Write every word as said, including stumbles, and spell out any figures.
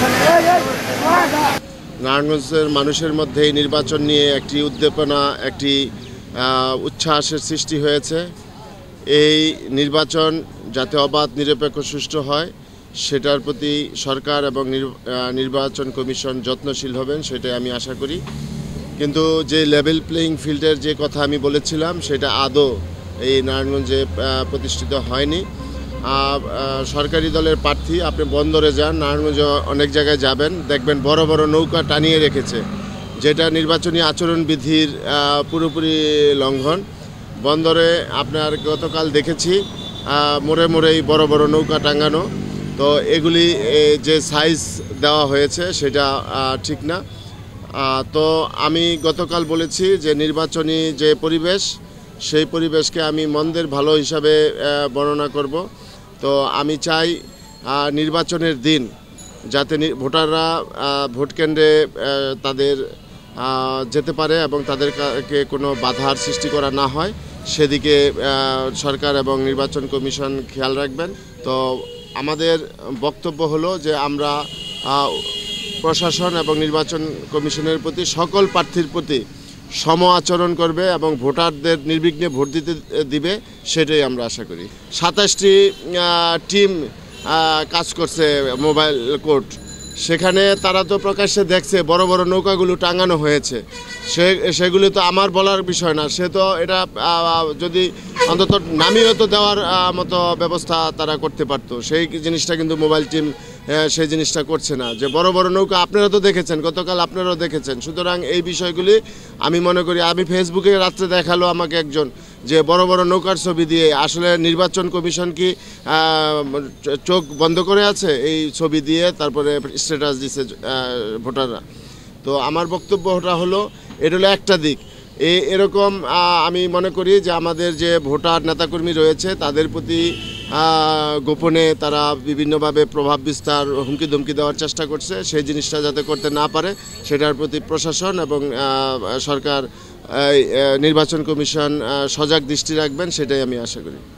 নারায়ণগঞ্জের মানুষের মধ্যে এই নির্বাচন নিয়ে একটি উদ্দীপনা, একটি উচ্ছ্বাসের সৃষ্টি হয়েছে। এই নির্বাচন যাতে অবাধ, নিরপেক্ষ, সুষ্ঠু হয় সেটার প্রতি সরকার এবং নির্বাচন কমিশন যত্নশীল হবেন, সেটাই আমি আশা করি। কিন্তু যে লেভেল প্লেয়িং ফিল্ডের যে কথা আমি বলেছিলাম সেটা আদৌ এই নারায়ণগঞ্জে প্রতিষ্ঠিত হয়নি। সরকারি দলের প্রার্থী, আপনি বন্দরে যান, নারায়ণগঞ্জে অনেক জায়গায় যাবেন, দেখবেন বড় বড় নৌকা টানিয়ে রেখেছে, যেটা নির্বাচনী আচরণবিধির পুরোপুরি লঙ্ঘন। বন্দরে আপনার গতকাল দেখেছি মোড়ে মোড়েই বড় বড় নৌকা টাঙানো। তো এগুলি যে সাইজ দেওয়া হয়েছে সেটা ঠিক না। তো আমি গতকাল বলেছি যে নির্বাচনী যে পরিবেশ, সেই পরিবেশকে আমি মন্দের ভালো হিসাবে বর্ণনা করব। তো আমি চাই নির্বাচনের দিন যাতে ভোটাররা ভোট কেন্দ্রে তাদের যেতে পারে এবং তাদেরকে কোনো বাধার সৃষ্টি করা না হয়, সেদিকে সরকার এবং নির্বাচন কমিশন খেয়াল রাখবেন। তো আমাদের বক্তব্য হলো যে আমরা প্রশাসন এবং নির্বাচন কমিশনের প্রতি, সকল প্রার্থীর প্রতি সম আচরণ করবে এবং ভোটারদের নির্বিঘ্নে ভোট দিতে দিবে, সেটাই আমরা আশা করি। সাতাশটি টিম কাজ করছে মোবাইল কোর্ট, সেখানে তারা তো প্রকাশ্যে দেখছে বড় বড় নৌকাগুলো টাঙানো হয়েছে। সে সেগুলি তো আমার বলার বিষয় না, সে তো এটা যদি অন্তত নামিয়ে তো দেওয়ার মতো ব্যবস্থা তারা করতে পারতো। সেই জিনিসটা কিন্তু মোবাইল টিম সেই জিনিসটা করছে না। যে বড় বড় নৌকা আপনারা তো দেখেছেন, গতকাল আপনারাও দেখেছেন। সুতরাং এই বিষয়গুলি আমি মনে করি, আমি ফেসবুকে রাত্রে দেখালো আমাকে একজন যে বড় বড় নৌকার ছবি দিয়ে, আসলে নির্বাচন কমিশন কি চোখ বন্ধ করে আছে এই ছবি দিয়ে, তারপরে স্ট্যাটাস দিছে ভোটাররা। তো আমার বক্তব্যটা হলো, এটা হলো একটা দিক। এই এরকম আমি মনে করি যে আমাদের যে ভোটার নেতাকর্মী রয়েছে তাদের প্রতি গোপনে তারা বিভিন্নভাবে প্রভাব বিস্তার, হুমকি ধমকি দেওয়ার চেষ্টা করছে। সেই জিনিসটা যাতে করতে না পারে সেটার প্রতি প্রশাসন এবং সরকার, নির্বাচন কমিশন সজাগ দৃষ্টি রাখবেন, সেটাই আমি আশা করি।